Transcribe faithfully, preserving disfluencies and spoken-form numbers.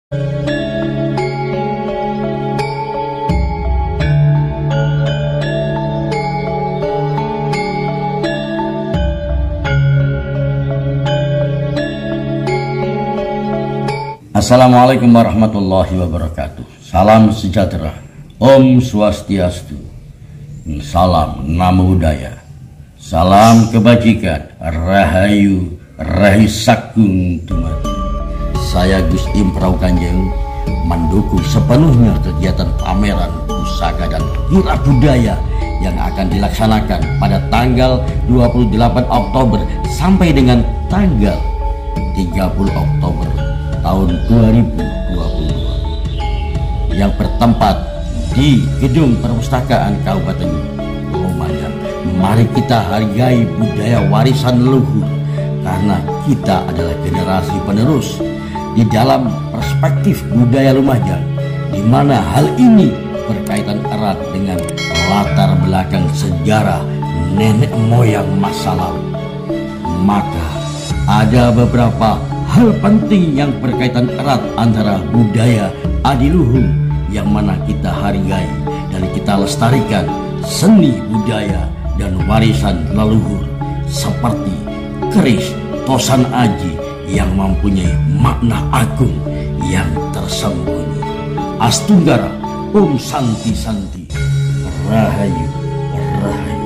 Assalamualaikum warahmatullahi wabarakatuh. Salam sejahtera, Om Swastiastu, salam Namo Buddhaya, salam kebajikan, Rahayu, Rahi Sakung Tumati. Saya Gus Im Prau Kanjeng mendukung sepenuhnya kegiatan pameran pusaka dan wira budaya yang akan dilaksanakan pada tanggal dua puluh delapan Oktober sampai dengan tanggal tiga puluh Oktober tahun dua ribu dua puluh dua yang bertempat di Gedung Perpustakaan Kabupaten Lumajang. Mari kita hargai budaya warisan leluhur karena kita adalah generasi penerus di dalam perspektif budaya Lumajang, di mana hal ini berkaitan erat dengan latar belakang sejarah nenek moyang masa lalu. Maka ada beberapa hal penting yang berkaitan erat antara budaya adiluhung yang mana kita hargai dan kita lestarikan seni budaya dan warisan leluhur seperti keris Tosan Aji yang mempunyai makna agung yang tersembunyi. Astunggara, Om Santi Santi, Rahayu, Rahayu.